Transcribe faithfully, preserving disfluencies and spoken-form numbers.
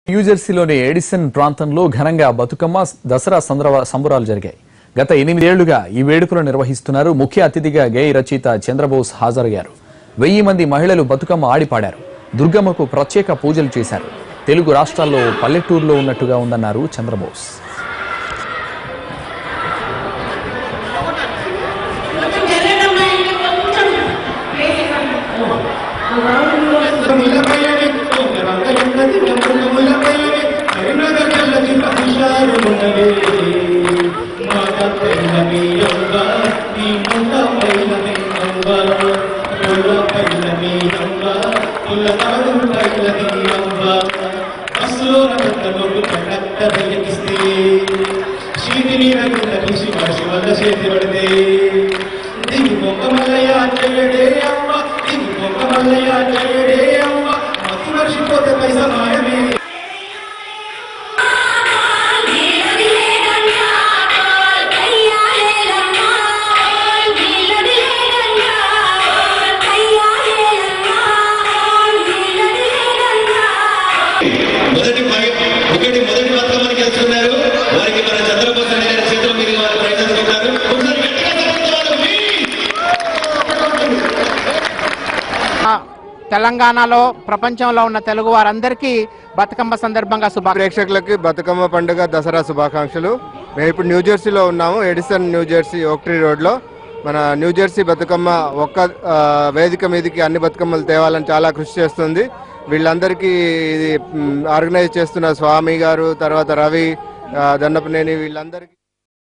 న్యూజెర్సీలోని Edison ప్రాంతంలో ఘనంగా బతుకమ్మ దసరా సంబరాలు జరిగాయి. గత ఎనిమిదేళ్లుగా ఈ వేడుకలు నిర్వహిస్తున్నారు. ముఖ్య అతిథిగా గేయ రచయిత చంద్రబోస్ హాజరయ్యారు. వెయ్యి మంది మహిళలు బతుకమ్మ ఆడిపాడారు. దుర్గమ్మకు ప్రత్యేక పూజలు చేశారు. తెలుగు రాష్ట్రాల్లో పల్లెటూరులో ఉన్నట్టుగా ఉందన్నారు చంద్రబోస్. తెలంగాణలో ప్రపంచంలో ఉన్న తెలుగు వారందరికీ బతుకమ్మ సందర్భంగా శుభా ప్రేక్షకులకి బతుకమ్మ పండుగ దసరా శుభాకాంక్షలు. మేము ఇప్పుడు న్యూజెర్సీలో ఉన్నాము. ఎడిసన్ న్యూజెర్సీ ఓక్ట్రీ రోడ్లో. మన న్యూజెర్సీ బతుకమ్మ ఒక్క వేదిక మీదకి అన్ని బతుకమ్మలు తేవాలని చాలా కృషి చేస్తుంది. వీళ్ళందరికీ ఇది ఆర్గనైజ్ చేస్తున్న స్వామి గారు, తర్వాత రవి, దండపనేని, వీళ్ళందరికీ